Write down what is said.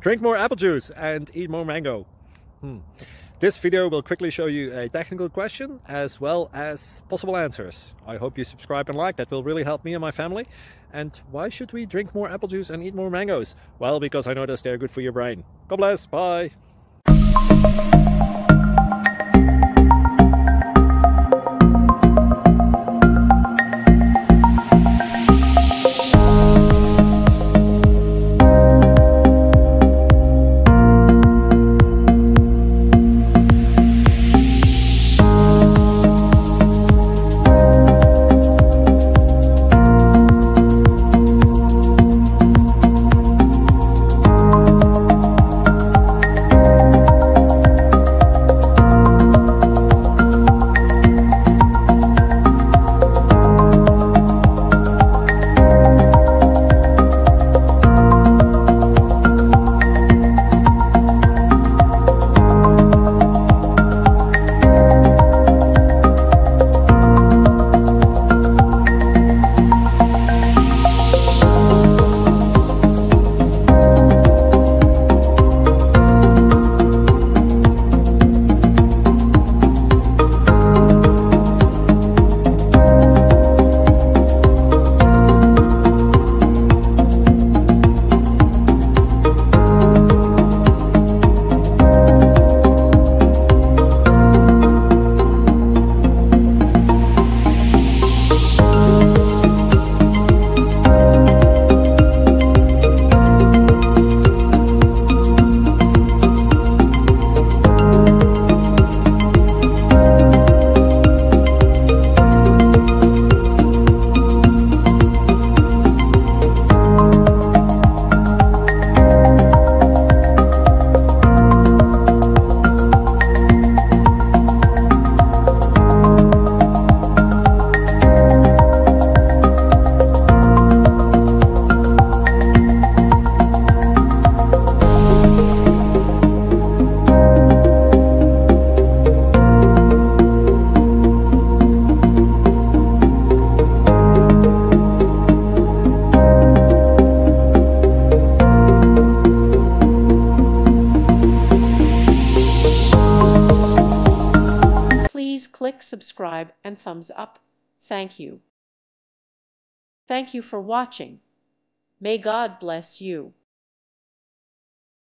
Drink more apple juice and eat more mango. This video will quickly show you a technical question as well as possible answers. I hope you subscribe and like, that will really help me and my family. And why should we drink more apple juice and eat more mangoes? Well, because I noticed they're good for your brain. God bless, bye! Please click subscribe and thumbs up. Thank you. Thank you for watching. May God bless you.